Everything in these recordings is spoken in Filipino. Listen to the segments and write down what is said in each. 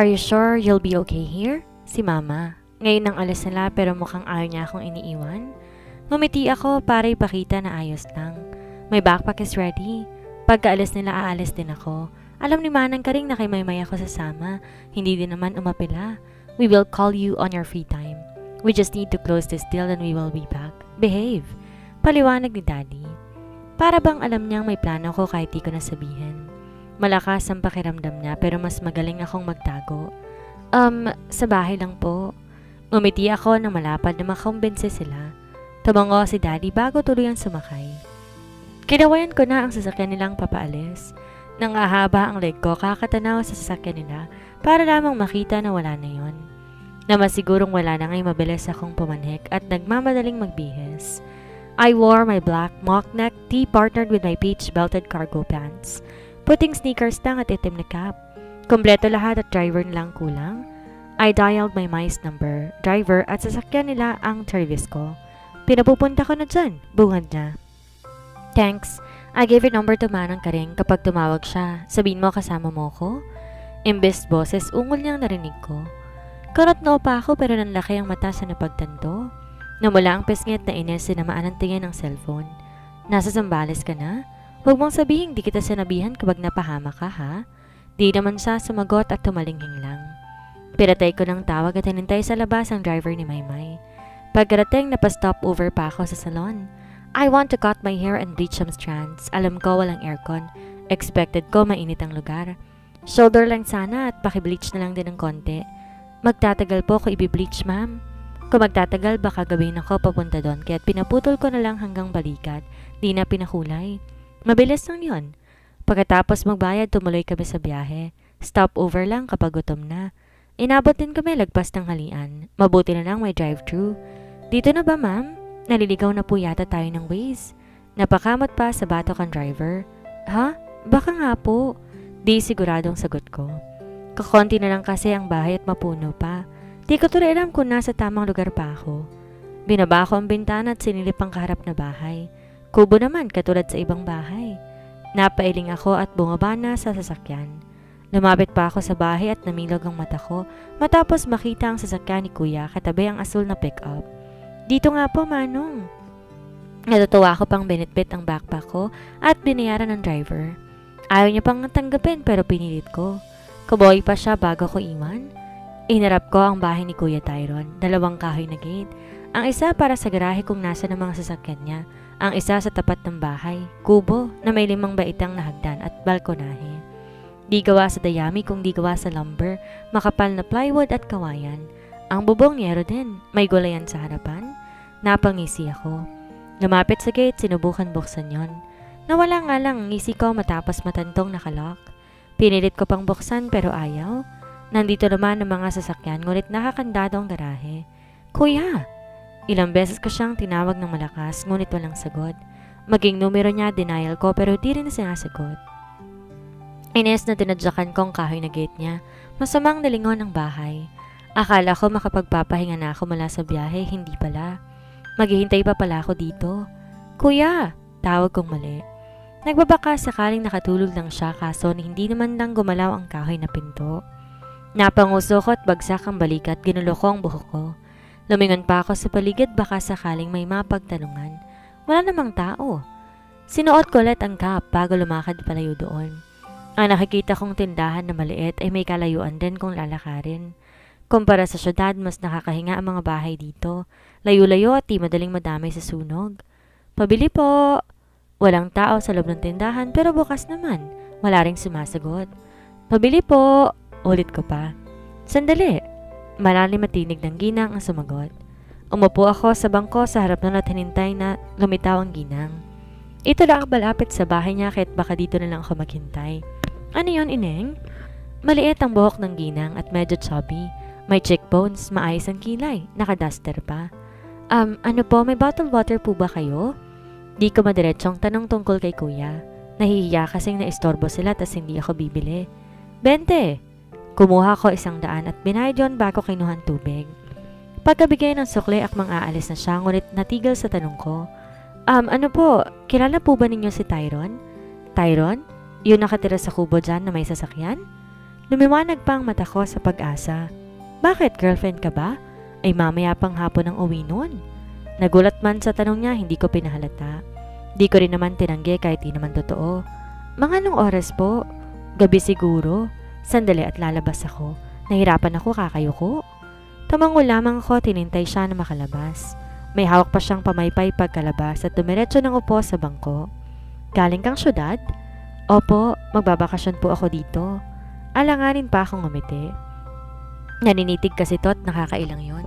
Are you sure you'll be okay here? Si Mama. Ngayon nang alis nila pero mukhang ayaw niya akong iniiwan. Ngumiti ako para ipakita na ayos lang. My backpack is ready. Pagkaalis nila aalis din ako. Alam ni Manang ka rin na kay Maymay ako sasama. Hindi din naman umapila. We will call you on your free time. We just need to close this deal and we will be back. Behave. Paliwanag ni Daddy. Para bang alam niyang may plano ko kahit di ko nasabihin. Malakas ang pakiramdam niya pero mas magaling akong magtago. Sa bahay lang po. Umiti ako nang malapad na makumbinse sila. Tumango si Daddy bago tuluyang sumakay. Kinawayan ko na ang sasakyan nilang papaalis. Nang ahaba ang leg ko kakatanaw sa sasakyan nila para lamang makita na wala na yon. Na masigurong wala na nga'y mabilis akong pumanhik at nagmamadaling magbihis. I wore my black mock neck tee partnered with my peach belted cargo pants. Puting sneakers lang at itim na cap. Kompleto lahat at driver nilang kulang. I dialed my mice number, driver at sasakyan nila ang service ko. Pinapupunta ko na dyan, bungad niya. Thanks. I gave your number to Manang Karing kapag tumawag siya. Sabihin mo kasama mo ko? Imbes boses, ungol niyang narinig ko. Karot na pa ako pero nanlaki ang mata sa napagtanto. Namula ang pesngit na Ines sinamaan ang tingin ng cellphone. Nasa Zambales ka na? Huwag mong sabihin di kita sinabihan kapag napahama ka ha? Di naman siya sumagot at tumalinghing lang. Pinatay ko ng tawag at hinintay sa labas ang driver ni Maymay. Pagkarating napastop over pa ako sa salon. I want to cut my hair and bleach some strands. Alam ko walang aircon. Expected ko mainit ang lugar. Shoulder lang sana at pakibleach na lang din ng konti. Magtatagal po ko i-bleach ma'am. Kung magtatagal baka gawin ako papunta doon kaya't pinaputol ko na lang hanggang balikat. Di na pinakulay. Mabilis lang yon. Pagkatapos magbayad tumuloy kami sa biyahe. Stop over lang kapag gutom na. Inabot din kami lagpas ng halian. Mabuti na lang may drive-thru. Dito na ba ma'am? Naliligaw na po yata tayo ng Waze. Napakamot pa sa batok ang driver. Ha? Baka nga po. Di siguradong sagot ko. Kakonti na lang kasi ang bahay at mapuno pa. Di ko tuloy alam kung nasa tamang lugar pa ako. Binaba ko ang bintana at sinilip ang kaharap na bahay. Kubo naman katulad sa ibang bahay. Napailing ako at bumaba na sa sasakyan. Lumapit pa ako sa bahay at namilog ang mata ko matapos makita ang sasakyan ni Kuya katabi ang asul na pick-up. Dito nga po, Manong. Natutuwa ko pang binitbit ang backpack ko at binayaran ng driver. Ayaw niya pang tanggapin pero pinilit ko. Kuboy pa siya bago ko iwan. Inarap ko ang bahay ni Kuya Tyron, 2 kahoy na gate. Ang isa para sa garahe kung nasa ng mga sasakyan niya. Ang isa sa tapat ng bahay, kubo na may 5 baitang na hagdan at balkonahe. Di gawa sa dayami kung di gawa sa lumber, makapal na plywood at kawayan. Ang bubong niyero din, may gulayan sa harapan. Napangisi ako. Lumapit sa gate, sinubukan buksan yon. Nawala nga lang ang ngisi ko matapos matantong nakalock. Pinilit ko pang buksan pero ayaw. Nandito naman ang mga sasakyan ngunit nakakandado ang garahe. Kuya! Ilang beses ko siyang tinawag ng malakas ngunit walang sagot. Maging numero niya denial ko pero di rin na sinasagot. Ines na tinadyakan kong kahoy na gate niya. Masamang nalingon ang bahay. Akala ko makapagpapahinga na ako mula sa biyahe, hindi pala. Maghihintay pa pala ako dito. Kuya! Tawag kong mali. Nagbabaka sakaling nakatulog lang siya kaso hindi naman lang gumalaw ang kahoy na pinto. Napanguso ko at bagsak ang balikat, ginulo ko ang buhok ko. Lumingon pa ako sa paligid baka sakaling may mapagtanungan. Wala namang tao. Sinuot ko ulit ang cap bago lumakad palayo doon. Ang nakikita kong tindahan na maliit ay may kalayuan din kung lalakarin. Kumpara sa syudad, mas nakakahinga ang mga bahay dito. Layo-layo at di madaling madamay sa sunog. Pabili po! Walang tao sa loob ng tindahan pero bukas naman. Wala ring sumasagot. Pabili po! Ulit ko pa. Sandali! Malalim at tinig ng ginang ang sumagot. Umupo ako sa bangko sa harap nun at hinintay na lumitaw ang ginang. Ito lang ang malapit sa bahay niya kahit baka dito na lang ako maghintay. Ano yon, Ineng? Maliit ang buhok ng ginang at medyo chubby. May cheekbones, maayos ang kilay, nakaduster pa. Ano po, may bottled water po ba kayo? Di ko madiretsong tanong tungkol kay Kuya. Nahihiya kasing naistorbo sila tas hindi ako bibili. 20! Kumuha ko 100 at binayad yon bago kinuhan tubig. Pagkabigay ng sukli akmang aalis na siya ngunit natigil sa tanong ko. Ano po, kilala po ba ninyo si Tyron? Tyron? Yung nakatira sa kubo dyan na may sasakyan? Lumiwanag pa ang mata ko sa pag-asa. Bakit, girlfriend ka ba? Ay mamaya pang hapon ang uwi nun. Nagulat man sa tanong niya, hindi ko pinahalata. Di ko rin naman tinanggi kahit di naman totoo. Mga anong oras po? Gabi siguro. Sandali at lalabas ako. Nahirapan ako kakayuko. Tumango lamang ako, tinintay siya na makalabas. May hawak pa siyang pamaypay pagkalabas at dumiretso ng upo sa bangko. Galing kang syudad? Opo, magbabakasyon po ako dito. Alanganin pa akong ngumiti. Naninitig kasi to at nakakailang yon.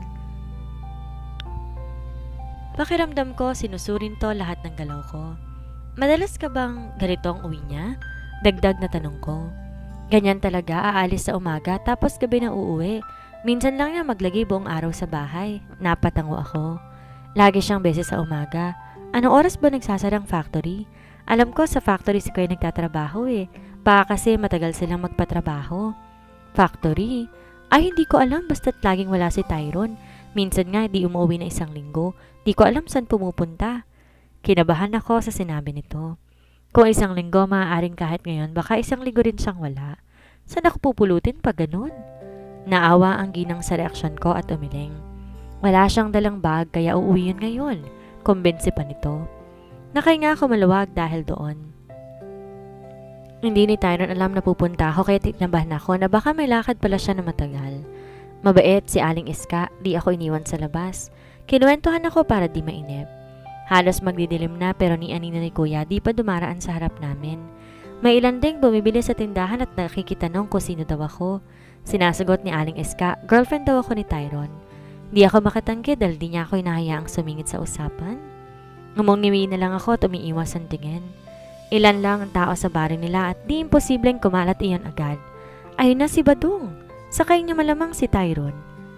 Pakiramdam ko, sinusurin to lahat ng galaw ko. Madalas ka bang ganito ang uwi niya? Dagdag na tanong ko. Ganyan talaga, aalis sa umaga tapos gabi na uuwi. Minsan lang niya maglagay buong araw sa bahay. Napatango ako. Lagi siyang beses sa umaga. Anong oras ba nagsasarang factory? Alam ko sa factory si Kuya nagtatrabaho eh. Baka kasi matagal silang magpatrabaho. Factory? Ay hindi ko alam basta't laging wala si Tyron. Minsan nga di umuwi na 1 linggo. Di ko alam saan pumupunta. Kinabahan ako sa sinabi nito. Kung 1 linggo maaaring kahit ngayon baka 1 linggo rin siyang wala. Saan ako pupulutin pag ganun? Naawa ang ginang sa reaksyon ko at umiling. Wala siyang dalang bag kaya uuwi yun ngayon. Kumbinsi pa nito. Nakahinga ako maluwag dahil doon. Hindi ni Tyron alam na pupunta ako kaya tinabahan ako na baka may lakad pala siya na matagal. Mabait si Aling Iska, di ako iniwan sa labas. Kinuwentuhan ako para di mainip. Halos magdidilim na pero ni Anina ni Kuya di pa dumaraan sa harap namin. May ilan ding bumibili sa tindahan at nakikitanong kung sino daw ako. Sinasagot ni Aling Iska, girlfriend daw ako ni Tyron. Di ako makatanggi dahil di niya ako inahayaang sumingit sa usapan. Ngumong-ngiwi na lang ako at umiiwas ang tingin. Ilan lang ang tao sa bahay nila at di imposibleng kumalat iyon agad. Ayun na si Badong. Sakay niya malamang si Tyron.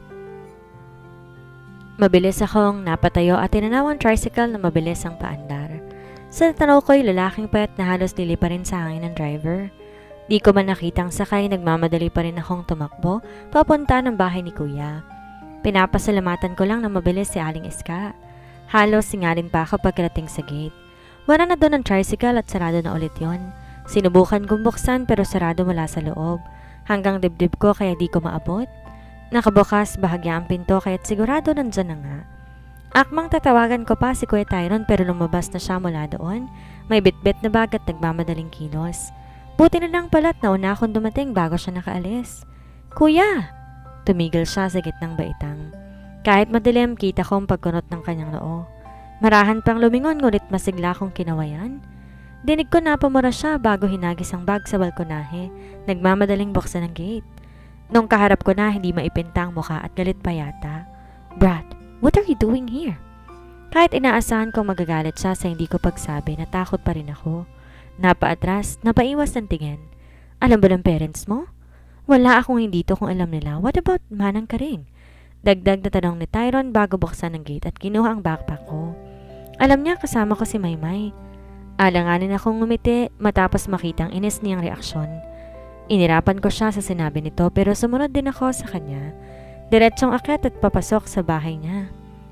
Mabilis akong napatayo at tinanaw ang tricycle na mabilis ang paandar. Sa tanaw ko'y lalaking payat na halos dili pa rin sa hangin ng driver. Di ko man nakitang sakay, nagmamadali pa rin akong tumakbo papunta ng bahay ni Kuya. Pinapasalamatan ko lang na mabilis si Aling Iska. Halos singalin pa ako pagkarating sa gate. Wala na doon ang tricycle at sarado na ulit yon. Sinubukan kong buksan pero sarado mula sa loob. Hanggang dibdib ko kaya di ko maabot. Nakabukas bahagya ang pinto kaya't sigurado nandyan na nga. Akmang tatawagan ko pa si Kuya Tyron pero lumabas na siya mula doon. May bitbit na bag at nagmamadaling kilos. Buti na lang pala't nauna akong dumating bago siya nakaalis. Kuya! Tumigil siya sa gitnang baitang. Kahit madilim, kita ko ang pagkunot ng kanyang noo. Marahan pang lumingon ngunit masigla kong kinawayan. Dinig ko na pamura siya bago hinagis ang bag sa balkonahe. Nagmamadaling buksan ang gate. Nung kaharap ko na, hindi maipinta ang mukha at galit pa yata. Brad, what are you doing here? Kahit inaasahan kong magagalit siya sa hindi ko pagsabi, natakot pa rin ako. Napaatras, napaiwas ng tingin. Alam ba ng parents mo? Wala akong hindi to kung alam nila. What about Manang Karing? Dagdag na tanong ni Tyron bago buksan ng gate at kinuha ang backpack ko. Alam niya kasama ko si Maymay. Alanganin akong ngumiti matapos makitang inis niyang reaksyon. Inirapan ko siya sa sinabi nito pero sumunod din ako sa kanya. Diretsong akyat at papasok sa bahay niya.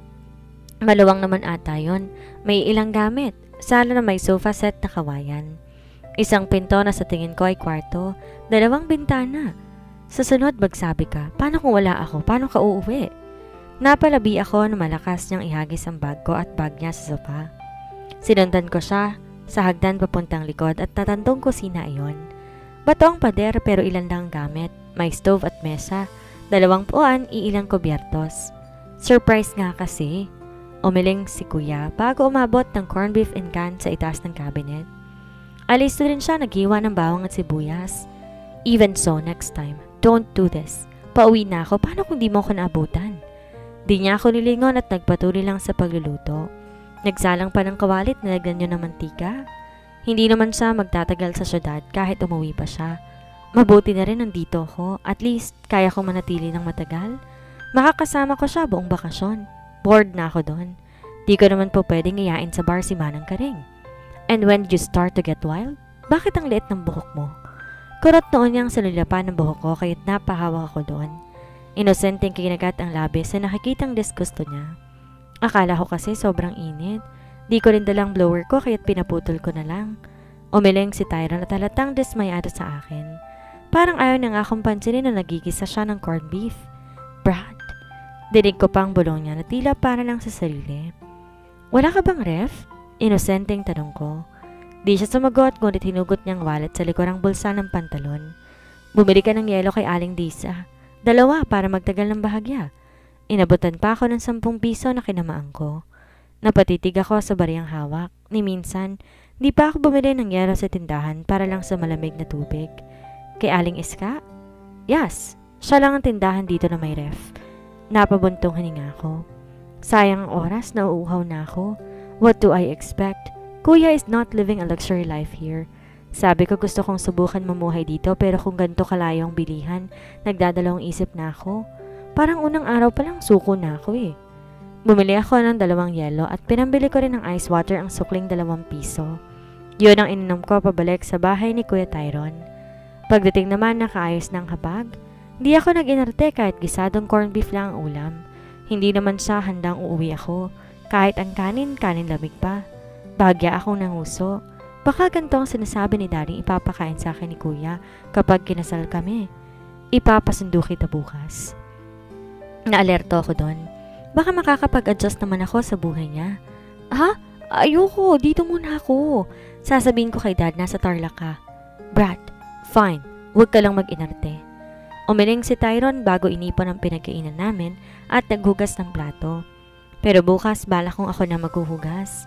Maluwang naman ata yun. May ilang gamit. Sala na may sofa set na kawayan. Isang pinto na sa tingin ko ay kwarto. 2 bintana. Sa sunod magsabi ka, paano kung wala ako? Paano ka uuwi? Napalabi ako na malakas niyang ihagis ang bag ko at bag niya sa sofa. Sinundan ko siya sa hagdan papuntang likod at natandong kusina iyon. Bato ang pader pero ilan lang ang gamit. May stove at mesa. 2 puan, iilang kubyertos. Surprise nga kasi. Umiling si Kuya bago umabot ng corned beef in can sa itaas ng cabinet. Alis na rin siya naghiwa ng bawang at sibuyas. Even so, next time, don't do this. Pauwi na ako, paano kung di mo ako naabutan? Di niya ako nilingon at nagpatuloy lang sa pagluluto. Nagsalang pa ng kawalit na lagyan niyo ng mantika. Hindi naman siya magtatagal sa syudad kahit umuwi pa siya. Mabuti na rin nandito ako, at least kaya ko manatili ng matagal. Makakasama ko siya buong bakasyon. Bored na ako doon. Di ko naman po pwedeng iyain sa bar si Manang Karing. And when did you start to get wild? Bakit ang liit ng buhok mo? Kurot noon niyang sinulapan ng buhok ko kaya't napahawak ako doon. Inosenteng kinagat ang labis na nakikitang disgusto niya. Akala ko kasi sobrang init. Di ko rin dalang blower ko kaya't pinaputol ko na lang. Umiling si Tyron at halatang dismayado sa akin. Parang ayaw na nga akong pansinin na nagigisa siya ng corned beef. Brad, dinig ko pang bulong niya na tila para lang sa sarili. Wala ka bang ref? Inosenteng tanong ko. Di siya sumagot ngunit hinugot niyang wallet sa likurang bulsa ng pantalon. Bumili ka ng yelo kay Aling Disa. 2 para magtagal ng bahagya. Inabutan pa ako ng 10 piso na kinamaan ko. Napatitig ako sa bariyang hawak. Ni minsan, di pa ako bumili ng yelo sa tindahan para lang sa malamig na tubig. Kay Aling Iska? Yes, siya lang ang tindahan dito na may ref. Napabuntong hininga ko. Sayang ang oras, nauuhaw na ako. What do I expect? Kuya is not living a luxury life here. Sabi ko gusto kong subukan mamuhay dito pero kung ganito kalayo ang bilihan, nagdadalawang isip na ako. Parang unang araw pa lang suko na ako eh. Bumili ako ng 2 yelo at pinambili ko rin ng ice water ang sukling 2 piso. Yun ang ininom ko pabalik sa bahay ni Kuya Tyron. Pagdating naman nakaayos ng hapag, di ako nag-inarte kahit gisadong corned beef lang ang ulam. Hindi naman siya handang uuwi ako, kahit ang kanin lamig pa. Bagya akong nanguso. Baka ganito ang sinasabi ni Daddy ipapakain sa akin ni Kuya kapag kinasal kami. Ipapasundo kita bukas. Naalerto ako doon. Baka makakapag-adjust naman ako sa buhay niya. Ha? Ayoko, dito muna ako. Sasabihin ko kay Dad nasa Tarlac ka. Brad, fine. Huwag ka lang mag-inarte. Umiling si Tyron bago inipon ang pinagkainan namin at naghugas ng plato. Pero bukas balak kong ako na maghuhugas.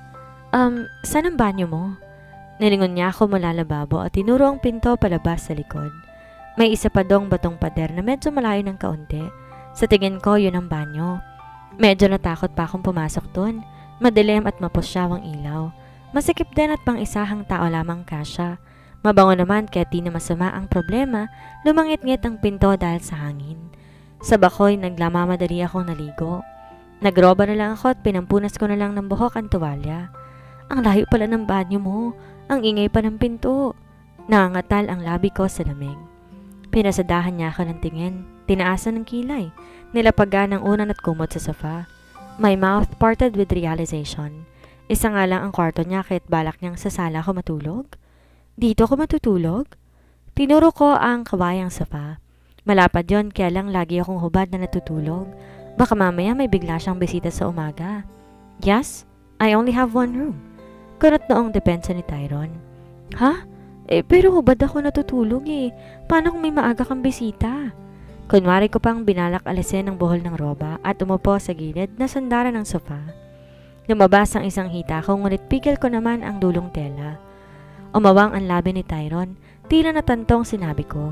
Saan ang banyo mo? Nilingon niya ako mula lababo at tinuro ang pinto palabas sa likod. May isa pa dong batong pader na medyo malayo ng kaunti. Sa tingin ko, yun ang banyo. Medyo natakot pa akong pumasok dun. Madilim at mapusyawang ilaw. Masikip din at pang isahang tao lamang kasya. Mabango naman kaya di na masama ang problema, lumangit-ngit ang pinto dahil sa hangin. Sa bakoy, naglamamadali akong naligo. Nagroba na lang ako at pinampunas ko na lang ng buhok ang tuwalya. Ang layo pala ng banyo mo. Ang ingay pa ng pinto. Nangangatal ang labi ko sa lamig. Pinasadahan niya ako ng tingin. Tinaasan ng kilay. Nilapagan ng unan at kumot sa sofa. My mouth parted with realization. Isa nga lang ang kwarto niya kahit balak niyang sa sala ako matulog. Dito ako matutulog? Tinuro ko ang kawayang sofa. Malapad yon kaya lang lagi akong hubad na natutulog. Baka mamaya may bigla siyang bisita sa umaga. Yes, I only have 1 room. Kunot noong depensa ni Tyron. Ha? Pero hubad ako natutulog eh. Paano kung may maaga kang bisita? Kunwari ko pang binalak alisin ang buhol ng roba at umupo sa gilid na sandaran ng sofa. Lumabas ang isang hita ko ngunit pigil ko naman ang dulong tela. Umawang ang labi ni Tyron, tila natantong sinabi ko.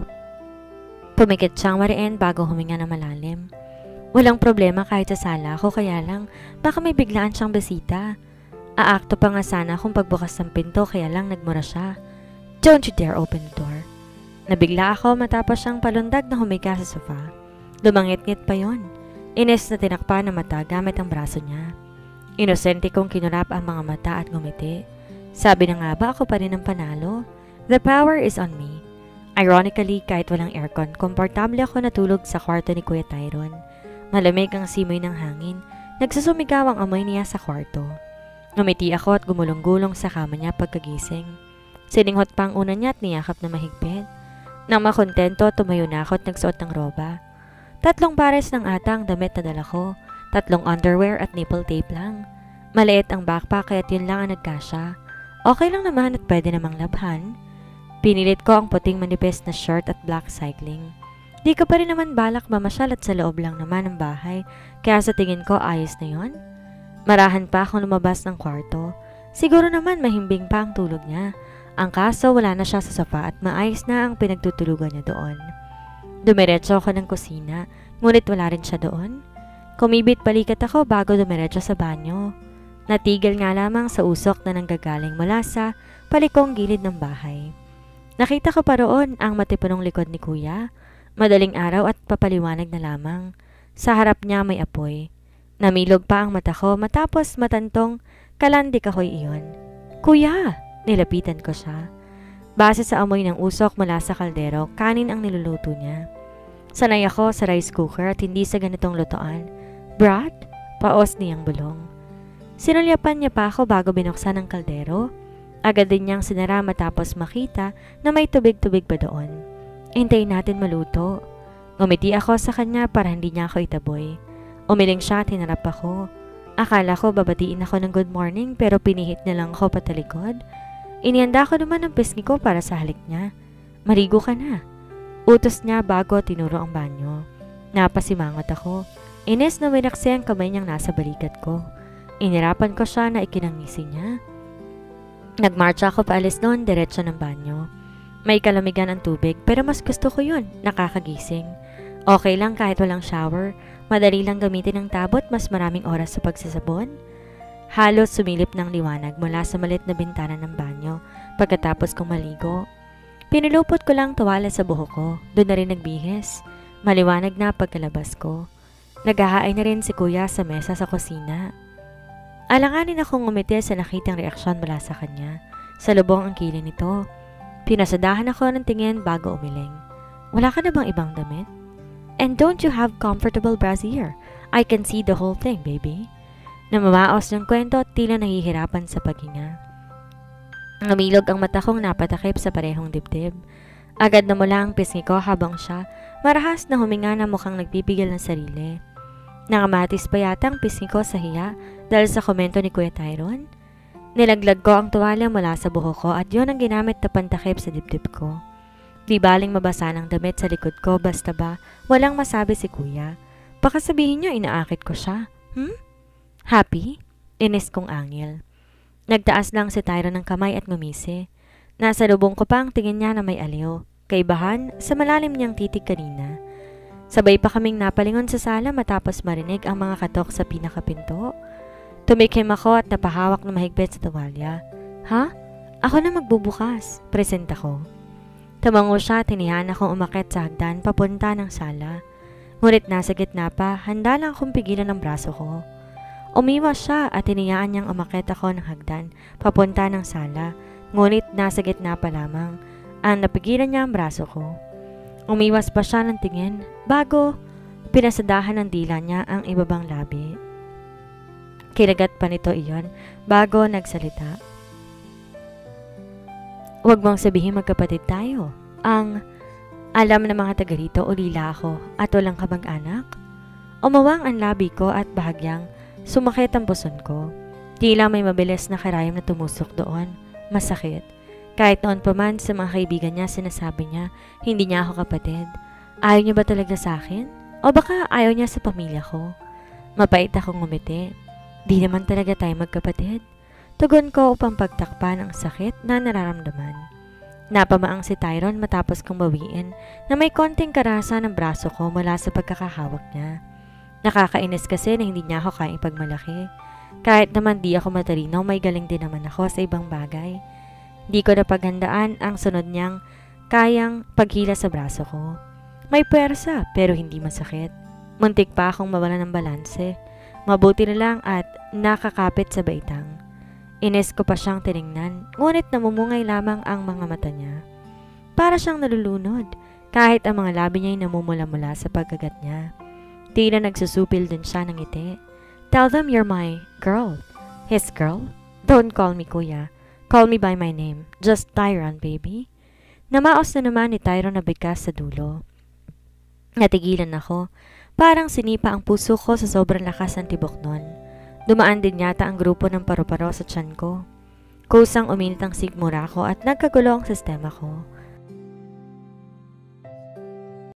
Pumikit siyang mariin bago huminga na malalim. Walang problema kahit sa sala ko kaya lang baka may biglaan siyang bisita. Aakto pa nga sana kung pagbukas ng pinto kaya lang nagmura siya. Don't you dare open the door. Nabigla ako matapos siyang palundag na humiga sa sofa. Lumangit-ngit pa yon. Ines na tinakpa na mata gamit ang braso niya. Inosente kong kinurap ang mga mata at ngumiti. Sabi na nga ba ako pa rin ang panalo? The power is on me. Ironically, kahit walang aircon, komportable ako natulog sa kwarto ni Kuya Tyron. Malamig ang simoy ng hangin. Nagsusumigaw ang amoy niya sa kwarto. Ngumiti ako at gumulong-gulong sa kama niya pagkagising. Sininghot pa ang una niya at niyakap na mahigpit. Nang makontento, tumayo na ako at nagsuot ng roba. 3 pares ng ata ang damit na dala ko. 3 underwear at nipple tape lang. Maliit ang backpack kaya't yun lang ang nagkasya. Okay lang naman at pwede namang labhan. Pinilit ko ang puting manipis na shirt at black cycling. Di ko pa rin naman balak mamasyal at sa loob lang naman ng bahay. Kaya sa tingin ko ayos na yon. Marahan pa akong lumabas ng kwarto. Siguro naman mahimbing pa ang tulog niya. Ang kaso wala na siya sa sofa at maayos na ang pinagtutulugan niya doon. Dumiretso ako ng kusina, ngunit wala rin siya doon. Kumibit balikat ako bago dumiretso sa banyo. Natigil nga lamang sa usok na nanggagaling mula sa palikong gilid ng bahay. Nakita ko pa roon ang matipunong likod ni Kuya. Madaling araw at papaliwanag na lamang. Sa harap niya may apoy. Namilog pa ang mata ko matapos matantong kalandik ako'y iyon. Kuya! Nilapitan ko siya. Base sa amoy ng usok mula sa kaldero, kanin ang niluluto niya. Sanay ako sa rice cooker at hindi sa ganitong lutoan. Brad? Paos niyang bulong. Sinulyapan niya pa ako bago binuksan ang kaldero. Agad din niyang sinara matapos makita na may tubig-tubig pa doon. Hintayin natin maluto. Ngumiti ako sa kanya para hindi niya ako itaboy. Umiling siya at hinarap ako. Akala ko babatiin ako ng good morning pero pinihit niya lang ako patalikod. Inihanda ko naman ang pisngi ko para sa halik niya. Marigo ka na. Utos niya bago tinuro ang banyo. Napasimangot ako. Inis na winaksi ang kamay niyang nasa balikat ko. Inirapan ko siya na ikinangisi niya. Nagmarcha ako paalis noon, diretso ng banyo. May kalamigan ang tubig pero mas gusto ko yun, nakakagising. Okay lang kahit walang shower, madali lang gamitin ang tabot, mas maraming oras sa pagsasabon. Halos sumilip ng liwanag mula sa malit na bintana ng banyo pagkatapos kong maligo. Pinulupot ko lang tuwala sa buhok ko, doon na rin nagbihis. Maliwanag na pagkalabas ko. Naghahaay na rin si kuya sa mesa sa kusina. Alanganin akong ngumiti sa nakitang reaksyon mula sa kanya. Sa lubong ang kilay nito. Pinasadahan ako ng tingin bago umiling. Wala ka na bang ibang damit? And don't you have comfortable brassiere? I can see the whole thing, baby. Namamaos ng kwento at tila nahihirapan sa paghinga. Namilog ang mata kong napatakip sa parehong dibdib. Agad na mula ang pisngi ko habang siya marahas na huminga na mukhang nagpipigil ng sarili. Nakamatis pa yata ang pisngi ko sa hiya dahil sa komento ni Kuya Tyron. Nilaglag ko ang tuwala mula sa buhok ko at yun ang ginamit na pantakip sa dibdib ko. Di baling mabasa ng damit sa likod ko basta ba walang masabi si Kuya. Baka sabihin niyo inaakit ko siya. Happy? Inis kong angil. Nagtaas lang si Tyron ng kamay at ngumisi. Nasa lubong ko pa ang tingin niya na may aliw. Kaibahan sa malalim niyang titig kanina. Sabay pa kaming napalingon sa sala matapos marinig ang mga katok sa pinakapinto. Tumikim ako at napahawak na mahigpit sa tuwalya. Ha? Ako na magbubukas. Present ako. Tamango siya at tinihan akong umakyat sa hagdan papunta ng sala. Ngunit nasa gitna pa, handa lang akong pigilan ng braso ko. Umiwas siya at tiniyaan niyang umakyat ako ng hagdan papunta ng sala. Ngunit nasa gitna pa lamang ang napigilan niya ang braso ko. Umiwas pa siya ng tingin bago pinasadahan ng dila niya ang ibabang labi. Kinagat pa nito iyon bago nagsalita. Huwag mong sabihin magkapatid tayo. Ang alam ng mga taga rito ulila ako at walang kamag-anak. Umawang ang labi ko at bahagyang sumakit ang puson ko. Tila may mabilis na karayom na tumusok doon. Masakit. Kahit noon pa man sa mga kaibigan niya sinasabi niya, hindi niya ako kapatid. Ayaw niya ba talaga sa akin? O baka ayaw niya sa pamilya ko? Mapait akong ngumiti. Di naman talaga tayo magkapatid. Tugon ko upang pagtakpan ang sakit na nararamdaman. Napamaang si Tyron matapos kong bawiin na may konting karasa ng braso ko mula sa pagkakahawak niya. Nakakainis kasi na hindi niya ako kayang pagmalaki. Kahit naman di ako matalino, may galing din naman ako sa ibang bagay. Di ko napaghandaan ang sunod niyang kayang paghila sa braso ko. May puwersa pero hindi masakit. Muntik pa akong mawala ng balanse. Mabuti na lang at nakakapit sa baitang. Inis ko pa siyang tiningnan, ngunit namumungay lamang ang mga mata niya. Para siyang nalulunod, kahit ang mga labi niya'y namumula-mula sa pagkagat niya. Tila nagsusupil din siya ng ngiti. Tell them you're my girl. His girl? Don't call me kuya. Call me by my name. Just Tyron, baby. Namaos na naman ni Tyron na bigkas sa dulo. Natigilan ako. Parang sinipa ang puso ko sa sobrang lakas ng tibok nun. Dumaan din yata ang grupo ng paru-paro sa tiyan ko. Kusang uminit ang sigmura ko at nagkagulo ang sistema ko.